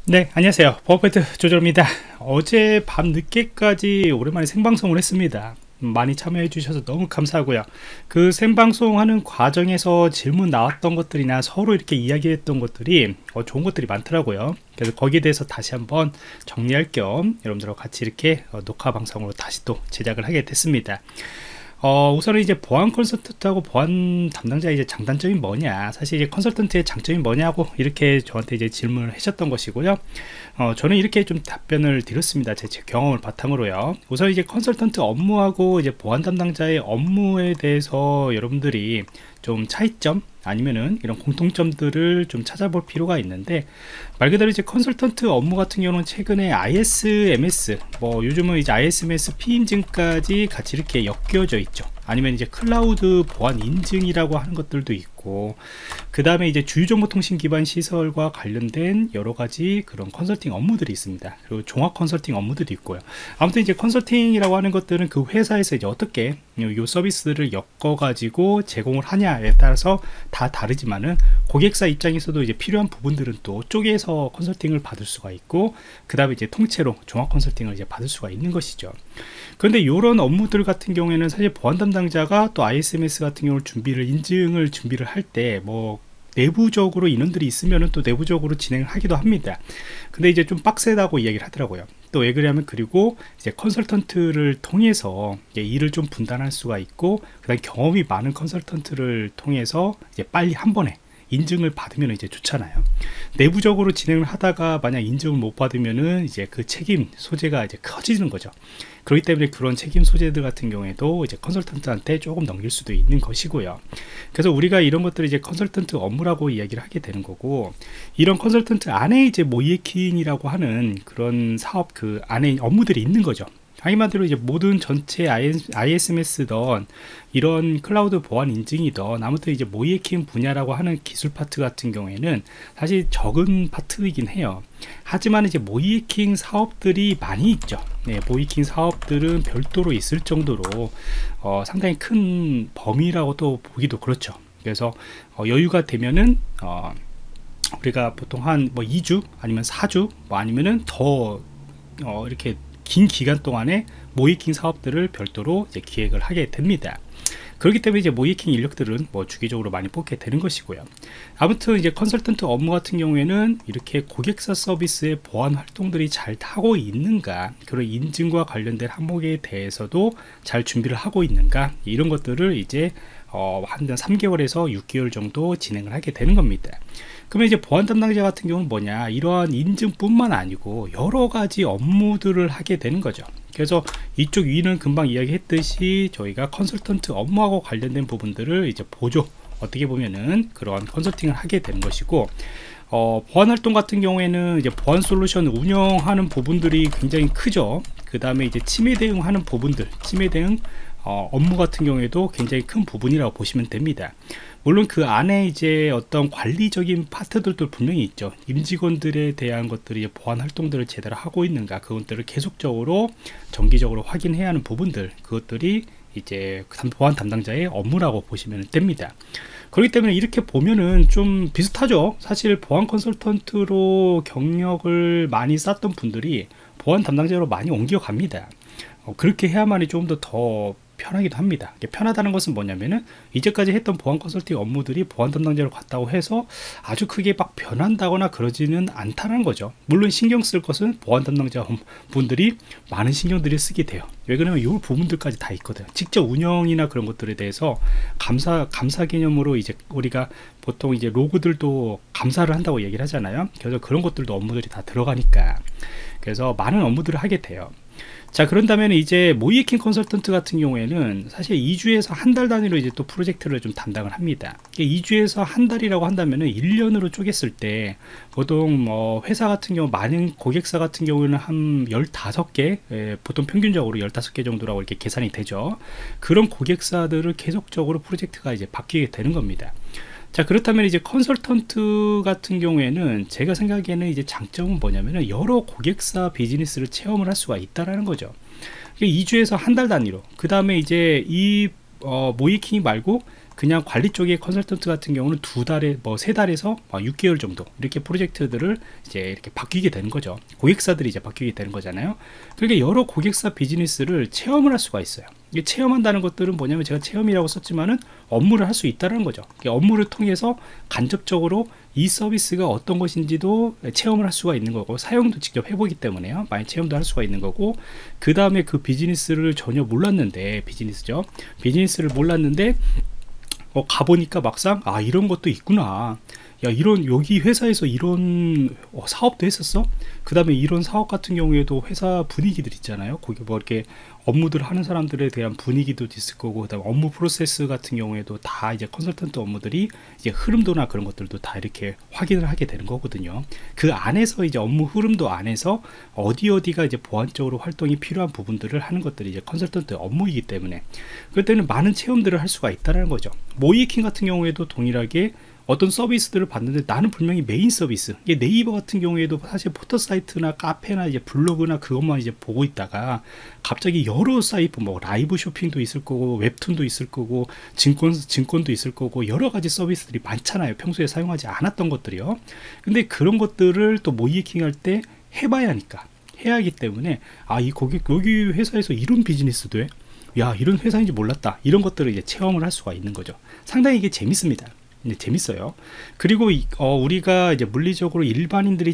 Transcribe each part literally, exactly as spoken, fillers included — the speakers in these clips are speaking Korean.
네, 안녕하세요. 버퍼트 조절입니다. 어제 밤 늦게까지 오랜만에 생방송을 했습니다. 많이 참여해 주셔서 너무 감사하고요. 그 생방송 하는 과정에서 질문 나왔던 것들이나 서로 이렇게 이야기했던 것들이 어, 좋은 것들이 많더라고요. 그래서 거기에 대해서 다시 한번 정리할 겸 여러분들과 같이 이렇게 어, 녹화 방송으로 다시 또 제작을 하게 됐습니다. 어, 우선은 이제 보안 컨설턴트하고 보안 담당자의 이제 장단점이 뭐냐, 사실 이제 컨설턴트의 장점이 뭐냐고 이렇게 저한테 이제 질문을 하셨던 것이고요. 어, 저는 이렇게 좀 답변을 드렸습니다. 제, 제 경험을 바탕으로요. 우선 이제 컨설턴트 업무하고 이제 보안 담당자의 업무에 대해서 여러분들이 좀 차이점 아니면은 이런 공통점들을 좀 찾아볼 필요가 있는데, 말 그대로 이제 컨설턴트 업무 같은 경우는 최근에 아이에스엠에스, 뭐 요즘은 이제 아이에스엠에스 피인증까지 같이 이렇게 엮여져 있죠. 아니면 이제 클라우드 보안 인증이라고 하는 것들도 있고, 그 다음에 이제 주요정보통신 기반 시설과 관련된 여러 가지 그런 컨설팅 업무들이 있습니다. 그리고 종합 컨설팅 업무들이 있고요. 아무튼 이제 컨설팅이라고 하는 것들은 그 회사에서 이제 어떻게 요 서비스를 엮어 가지고 제공을 하냐에 따라서 다 다르지만은, 고객사 입장에서도 이제 필요한 부분들은 또 쪼개서 컨설팅을 받을 수가 있고, 그 다음에 이제 통째로 종합 컨설팅을 이제 받을 수가 있는 것이죠. 그런데 이런 업무들 같은 경우에는 사실 보안 담당자가 또 아이에스엠에스 같은 경우를 준비를 인증을 준비를 할 때 뭐 내부적으로 인원들이 있으면은 또 내부적으로 진행을 하기도 합니다. 근데 이제 좀 빡세다고 이야기를 하더라고요. 또 왜 그러냐면, 그리고 이제 컨설턴트를 통해서 일을 좀 분담할 수가 있고, 그다음 경험이 많은 컨설턴트를 통해서 이제 빨리 한 번에 인증을 받으면 이제 좋잖아요. 내부적으로 진행을 하다가 만약 인증을 못 받으면은 이제 그 책임 소재가 이제 커지는 거죠. 그렇기 때문에 그런 책임 소재들 같은 경우에도 이제 컨설턴트한테 조금 넘길 수도 있는 것이고요. 그래서 우리가 이런 것들을 이제 컨설턴트 업무라고 이야기를 하게 되는 거고, 이런 컨설턴트 안에 이제 모이에킹이라고 하는 그런 사업 그 안에 업무들이 있는 거죠. 한마디로 이제 모든 전체 아이에스엠에스던 이런 클라우드 보안 인증이던 아무튼 이제 모이에킹 분야라고 하는 기술 파트 같은 경우에는 사실 적은 파트이긴 해요. 하지만 이제 모이에킹 사업들이 많이 있죠. 네, 모이에킹 사업들은 별도로 있을 정도로 어, 상당히 큰 범위라고 또 보기도 그렇죠. 그래서 어, 여유가 되면은 어, 우리가 보통 한 뭐 이 주 아니면 사 주 뭐 아니면은 더 어, 이렇게 긴 기간 동안에 모이킹 사업들을 별도로 이제 기획을 하게 됩니다. 그렇기 때문에 이제 모이킹 인력들은 뭐 주기적으로 많이 뽑게 되는 것이고요. 아무튼 이제 컨설턴트 업무 같은 경우에는 이렇게 고객사 서비스의 보안 활동들이 잘 하고 있는가, 그런 인증과 관련된 항목에 대해서도 잘 준비를 하고 있는가, 이런 것들을 이제 어, 한 삼 개월에서 육 개월 정도 진행을 하게 되는 겁니다. 그러면 이제 보안 담당자 같은 경우는 뭐냐, 이러한 인증뿐만 아니고 여러 가지 업무들을 하게 되는 거죠. 그래서 이쪽 위는 금방 이야기했듯이 저희가 컨설턴트 업무하고 관련된 부분들을 이제 보조, 어떻게 보면은 그런 컨설팅을 하게 되는 것이고, 어, 보안 활동 같은 경우에는 이제 보안 솔루션 운영하는 부분들이 굉장히 크죠. 그 다음에 이제 침해 대응하는 부분들, 침해 대응 어, 업무 같은 경우에도 굉장히 큰 부분이라고 보시면 됩니다. 물론 그 안에 이제 어떤 관리적인 파트들도 분명히 있죠. 임직원들에 대한 것들이 보안 활동들을 제대로 하고 있는가, 그것들을 계속적으로 정기적으로 확인해야 하는 부분들, 그것들이 이제 보안 담당자의 업무라고 보시면 됩니다. 그렇기 때문에 이렇게 보면은 좀 비슷하죠. 사실 보안 컨설턴트로 경력을 많이 쌓던 분들이 보안 담당자로 많이 옮겨갑니다. 어, 그렇게 해야만이 좀 더 더 편하기도 합니다. 편하다는 것은 뭐냐면은, 이제까지 했던 보안 컨설팅 업무들이 보안 담당자로 갔다고 해서 아주 크게 막 변한다거나 그러지는 않다는 거죠. 물론 신경 쓸 것은 보안 담당자 분들이 많은 신경들이 쓰게 돼요. 왜 그러냐면 이 부분들까지 다 있거든요. 직접 운영이나 그런 것들에 대해서 감사 감사 개념으로 이제 우리가 보통 이제 로그들도 감사를 한다고 얘기를 하잖아요. 그래서 그런 것들도 업무들이 다 들어가니까, 그래서 많은 업무들을 하게 돼요. 자, 그런다면 이제 모이에킹 컨설턴트 같은 경우에는 사실 이 주에서 한 달 단위로 이제 또 프로젝트를 좀 담당을 합니다. 이 주에서 한 달이라고 한다면은 일 년으로 쪼갰을 때 보통 뭐 회사 같은 경우, 많은 고객사 같은 경우는 한 열다섯 개, 예, 보통 평균적으로 열다섯 개 정도라고 이렇게 계산이 되죠. 그런 고객사들을 계속적으로 프로젝트가 이제 바뀌게 되는 겁니다. 자, 그렇다면 이제 컨설턴트 같은 경우에는 제가 생각에는 이제 장점은 뭐냐면은 여러 고객사 비즈니스를 체험을 할 수가 있다라는 거죠. 이 주에서 한 달 단위로, 그 다음에 이제 이 어, 모이킹 말고 그냥 관리 쪽의 컨설턴트 같은 경우는 두 달에 뭐 세 달에서 육 개월 정도 이렇게 프로젝트들을 이제 이렇게 바뀌게 되는 거죠. 고객사들이 이제 바뀌게 되는 거잖아요. 그러니까 여러 고객사 비즈니스를 체험을 할 수가 있어요. 이게 체험한다는 것들은 뭐냐면, 제가 체험이라고 썼지만은 업무를 할 수 있다는 거죠. 업무를 통해서 간접적으로 이 서비스가 어떤 것인지도 체험을 할 수가 있는 거고, 사용도 직접 해보기 때문에요. 많이 체험도 할 수가 있는 거고, 그 다음에 그 비즈니스를 전혀 몰랐는데, 비즈니스죠. 비즈니스를 몰랐는데 어, 가보니까 막상 아 이런 것도 있구나, 야 이런 여기 회사에서 이런 어, 사업도 했었어. 그 다음에 이런 사업 같은 경우에도 회사 분위기들 있잖아요. 거기 뭐 이렇게 업무들 하는 사람들에 대한 분위기도 있을 거고, 그 다음에 업무 프로세스 같은 경우에도 다 이제 컨설턴트 업무들이 이제 흐름도나 그런 것들도 다 이렇게 확인을 하게 되는 거거든요. 그 안에서 이제 업무 흐름도 안에서 어디 어디가 이제 보안적으로 활동이 필요한 부분들을 하는 것들이 이제 컨설턴트 업무이기 때문에, 그럴 때는 많은 체험들을 할 수가 있다는 거죠. 모이킹 같은 경우에도 동일하게 어떤 서비스들을 봤는데 나는 분명히 메인 서비스, 이게 네이버 같은 경우에도 사실 포털 사이트나 카페나 이제 블로그나 그것만 이제 보고 있다가 갑자기 여러 사이트, 뭐 라이브 쇼핑도 있을 거고 웹툰도 있을 거고 증권, 증권도 있을 거고 여러 가지 서비스들이 많잖아요. 평소에 사용하지 않았던 것들이요. 근데 그런 것들을 또 모이킹 할 때 해봐야 하니까, 해야 하기 때문에 아 이 고객 여기 회사에서 이런 비즈니스도 해? 야 이런 회사인지 몰랐다, 이런 것들을 이제 체험을 할 수가 있는 거죠. 상당히 이게 재밌습니다. 네, 재밌어요. 그리고 이, 어, 우리가 이제 물리적으로 일반인들이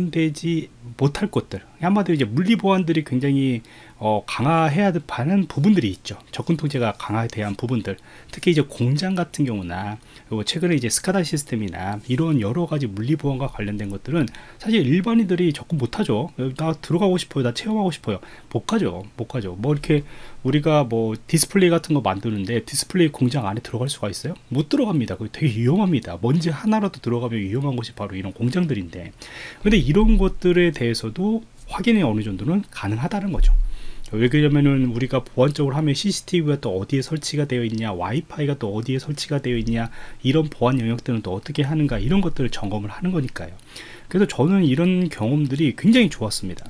접근되지 못할 것들, 한마디로 이제 물리 보안들이 굉장히 어, 강화해야 하는 부분들이 있죠. 접근 통제가 강화돼야 한 부분들, 특히 이제 공장 같은 경우나 그리고 최근에 이제 스카다 시스템이나 이런 여러 가지 물리 보안과 관련된 것들은 사실 일반인들이 접근 못하죠. 나 들어가고 싶어요, 나 체험하고 싶어요, 못 가죠, 못 가죠. 뭐 이렇게 우리가 뭐 디스플레이 같은 거 만드는데 디스플레이 공장 안에 들어갈 수가 있어요? 못 들어갑니다. 그게 되게 위험합니다. 먼지 하나라도 들어가면 위험한 곳이 바로 이런 공장들인데, 근데 이런 것들에 대해서도 확인이 어느 정도는 가능하다는 거죠. 왜 그러냐면은 우리가 보안적으로 하면 씨씨티비가 또 어디에 설치가 되어 있냐, 와이파이가 또 어디에 설치가 되어 있냐, 이런 보안 영역들은 또 어떻게 하는가, 이런 것들을 점검을 하는 거니까요. 그래서 저는 이런 경험들이 굉장히 좋았습니다.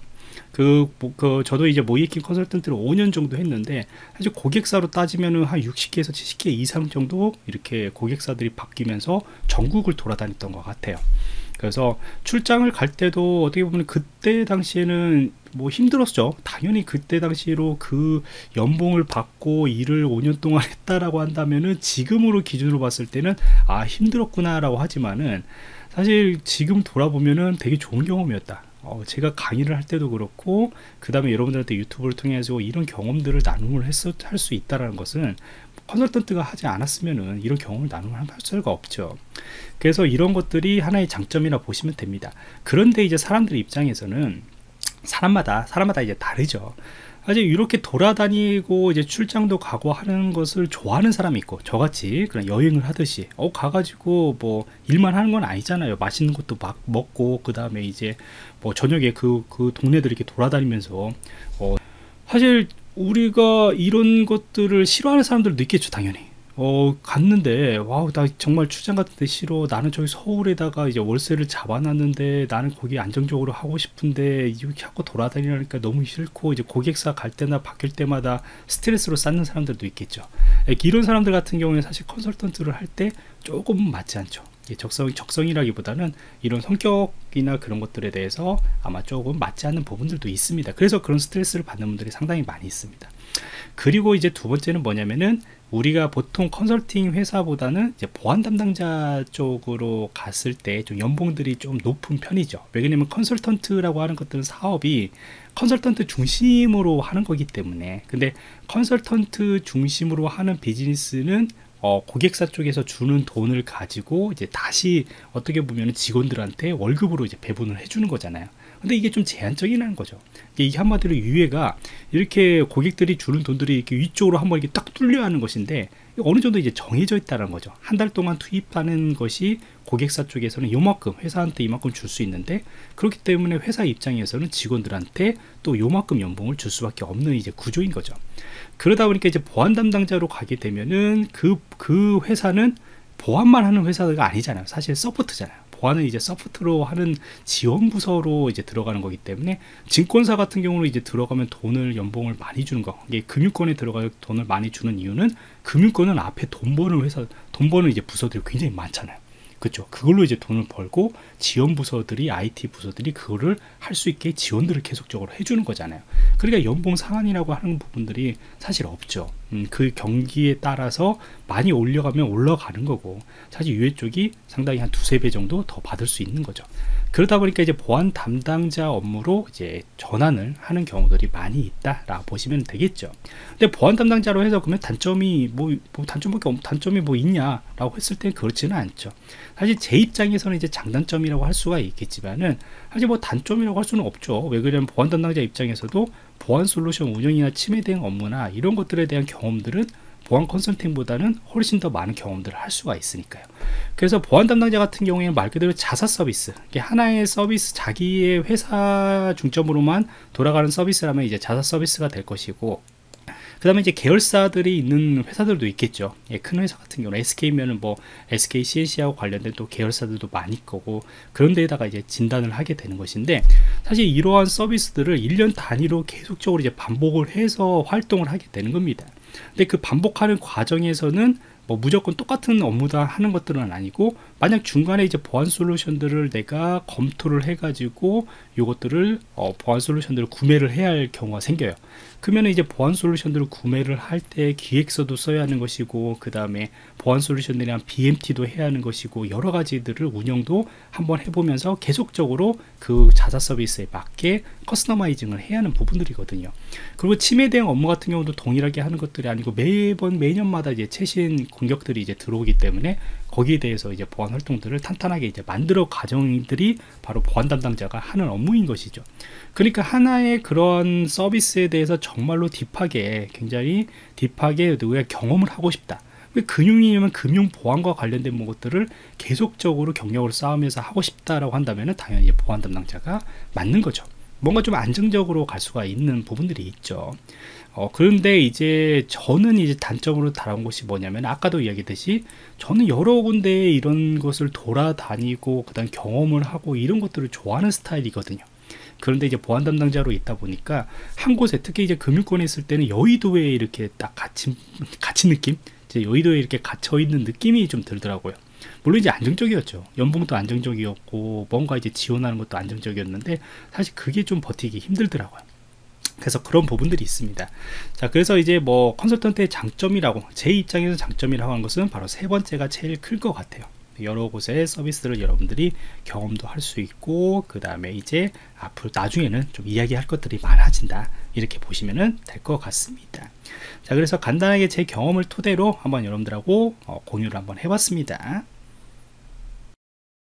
그, 그 저도 이제 모이킹 컨설턴트를 오 년 정도 했는데, 사실 고객사로 따지면은 한 육십 개에서 칠십 개 이상 정도 이렇게 고객사들이 바뀌면서 전국을 돌아다녔던 것 같아요. 그래서 출장을 갈 때도 어떻게 보면 그때 당시에는 뭐 힘들었죠. 당연히 그때 당시로 그 연봉을 받고 일을 오 년 동안 했다라고 한다면은 지금으로 기준으로 봤을 때는 아 힘들었구나 라고 하지만은, 사실 지금 돌아보면은 되게 좋은 경험이었다. 어, 제가 강의를 할 때도 그렇고, 그 다음에 여러분들한테 유튜브를 통해서 이런 경험들을 나눔을 할 수 있다는 것은 컨설턴트가 하지 않았으면은 이런 경험을 나눔을 할 수가 없죠. 그래서 이런 것들이 하나의 장점이라 보시면 됩니다. 그런데 이제 사람들 입장에서는 사람마다 사람마다 이제 다르죠. 사실 이렇게 돌아다니고 이제 출장도 가고 하는 것을 좋아하는 사람이 있고, 저같이 그냥 여행을 하듯이 어 가가지고 뭐 일만 하는 건 아니잖아요. 맛있는 것도 막 먹고, 그 다음에 이제 뭐 저녁에 그 그 동네들 이렇게 돌아다니면서 어 사실 우리가 이런 것들을 싫어하는 사람들도 있겠죠, 당연히. 어 갔는데 와우 나 정말 출장 같은데 싫어, 나는 저기 서울에다가 이제 월세를 잡아놨는데 나는 거기 안정적으로 하고 싶은데 이렇게 하고 돌아다니니까 너무 싫고, 이제 고객사 갈 때나 바뀔 때마다 스트레스로 쌓는 사람들도 있겠죠. 이런 사람들 같은 경우에 사실 컨설턴트를 할 때 조금 맞지 않죠. 적성, 적성이라기보다는 이런 성격이나 그런 것들에 대해서 아마 조금 맞지 않는 부분들도 있습니다. 그래서 그런 스트레스를 받는 분들이 상당히 많이 있습니다. 그리고 이제 두 번째는 뭐냐면은, 우리가 보통 컨설팅 회사보다는 이제 보안 담당자 쪽으로 갔을 때 좀 연봉들이 좀 높은 편이죠. 왜냐면 컨설턴트라고 하는 것들은 사업이 컨설턴트 중심으로 하는 거기 때문에. 근데 컨설턴트 중심으로 하는 비즈니스는 어, 고객사 쪽에서 주는 돈을 가지고 이제 다시 어떻게 보면 직원들한테 월급으로 이제 배분을 해주는 거잖아요. 근데 이게 좀 제한적이라는 거죠. 이게 한마디로 유예가 이렇게 고객들이 주는 돈들이 이렇게 위쪽으로 한번 이렇게 딱 뚫려 하는 것인데, 어느 정도 이제 정해져 있다는 거죠. 한 달 동안 투입하는 것이 고객사 쪽에서는 요만큼, 회사한테 이만큼 줄 수 있는데, 그렇기 때문에 회사 입장에서는 직원들한테 또 요만큼 연봉을 줄 수밖에 없는 이제 구조인 거죠. 그러다 보니까 이제 보안 담당자로 가게 되면은 그, 그 회사는 보안만 하는 회사가 아니잖아요. 사실 서포트잖아요. 보안은 이제 소프트로 하는 지원 부서로 이제 들어가는 거기 때문에, 증권사 같은 경우는 이제 들어가면 돈을 연봉을 많이 주는 거, 이게 금융권에 들어가 돈을 많이 주는 이유는 금융권은 앞에 돈 버는 회사, 돈 버는 이제 부서들이 굉장히 많잖아요. 그렇죠. 그걸로 이제 돈을 벌고 지원 부서들이, 아이티 부서들이 그거를 할 수 있게 지원들을 계속적으로 해주는 거잖아요. 그러니까 연봉 상한이라고 하는 부분들이 사실 없죠. 음, 그 경기에 따라서 많이 올려가면 올라가는 거고, 사실 유에 쪽이 상당히 한 두세 배 정도 더 받을 수 있는 거죠. 그러다 보니까 이제 보안 담당자 업무로 이제 전환을 하는 경우들이 많이 있다라고 보시면 되겠죠. 근데 보안 담당자로 해서 그러면 단점이 뭐, 뭐 단점밖에 없, 단점이 뭐 있냐라고 했을 땐 그렇지는 않죠. 사실 제 입장에서는 이제 장단점이라고 할 수가 있겠지만은, 사실 뭐 단점이라고 할 수는 없죠. 왜 그러냐면 보안 담당자 입장에서도 보안 솔루션 운영이나 침해 대응 업무나 이런 것들에 대한 경험들은 보안 컨설팅보다는 훨씬 더 많은 경험들을 할 수가 있으니까요. 그래서 보안 담당자 같은 경우에는 말 그대로 자사 서비스, 이게 하나의 서비스, 자기의 회사 중점으로만 돌아가는 서비스라면 이제 자사 서비스가 될 것이고, 그 다음에 이제 계열사들이 있는 회사들도 있겠죠. 예, 큰 회사 같은 경우는 에스케이면은 뭐 에스케이 씨엔씨하고 관련된 또 계열사들도 많을 거고, 그런 데에다가 이제 진단을 하게 되는 것인데, 사실 이러한 서비스들을 일 년 단위로 계속적으로 이제 반복을 해서 활동을 하게 되는 겁니다. 근데 그 반복하는 과정에서는 뭐 무조건 똑같은 업무다 하는 것들은 아니고, 만약 중간에 이제 보안 솔루션들을 내가 검토를 해가지고 요것들을 어, 보안 솔루션들을 구매를 해야 할 경우가 생겨요. 그러면 이제 보안 솔루션들을 구매를 할 때 기획서도 써야 하는 것이고, 그 다음에 보안 솔루션들에 대한 비엠티도 해야 하는 것이고, 여러 가지들을 운영도 한번 해보면서 계속적으로 그 자사 서비스에 맞게 커스터마이징을 해야 하는 부분들이거든요. 그리고 침해 대응 업무 같은 경우도 동일하게 하는 것들이 아니고, 매번 매년마다 이제 최신 공격들이 이제 들어오기 때문에 거기에 대해서 이제 보안 활동들을 탄탄하게 이제 만들어 가정들이 바로 보안 담당자가 하는 업무인 것이죠. 그러니까 하나의 그런 서비스에 대해서 정말로 딥하게, 굉장히 딥하게 누구야 경험을 하고 싶다. 금융이면 금융 보안과 관련된 것들을 계속적으로 경력을 쌓으면서 하고 싶다라고 한다면 당연히 보안 담당자가 맞는 거죠. 뭔가 좀 안정적으로 갈 수가 있는 부분들이 있죠. 어, 그런데 이제 저는 이제 단점으로 다룬 것이 뭐냐면, 아까도 이야기했듯이 저는 여러 군데 이런 것을 돌아다니고 그다음 경험을 하고 이런 것들을 좋아하는 스타일이거든요. 그런데 이제 보안 담당자로 있다 보니까 한 곳에, 특히 이제 금융권에 있을 때는 여의도에 이렇게 딱 갇힌 갇힌 느낌, 이제 여의도에 이렇게 갇혀 있는 느낌이 좀 들더라고요. 물론 이제 안정적이었죠. 연봉도 안정적이었고 뭔가 이제 지원하는 것도 안정적이었는데, 사실 그게 좀 버티기 힘들더라고요. 그래서 그런 부분들이 있습니다. 자, 그래서 이제 뭐 컨설턴트의 장점이라고, 제 입장에서 장점이라고 하는 것은 바로 세 번째가 제일 클 것 같아요. 여러 곳의 서비스를 여러분들이 경험도 할 수 있고, 그 다음에 이제 앞으로 나중에는 좀 이야기할 것들이 많아진다, 이렇게 보시면 될 것 같습니다. 자, 그래서 간단하게 제 경험을 토대로 한번 여러분들하고 어, 공유를 한번 해봤습니다.